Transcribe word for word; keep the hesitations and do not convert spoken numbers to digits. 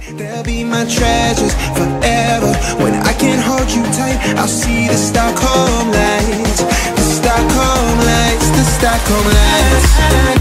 They'll be my treasures forever. When I can't hold you tight, I'll see the Stockholm lights. The Stockholm lights, the Stockholm lights.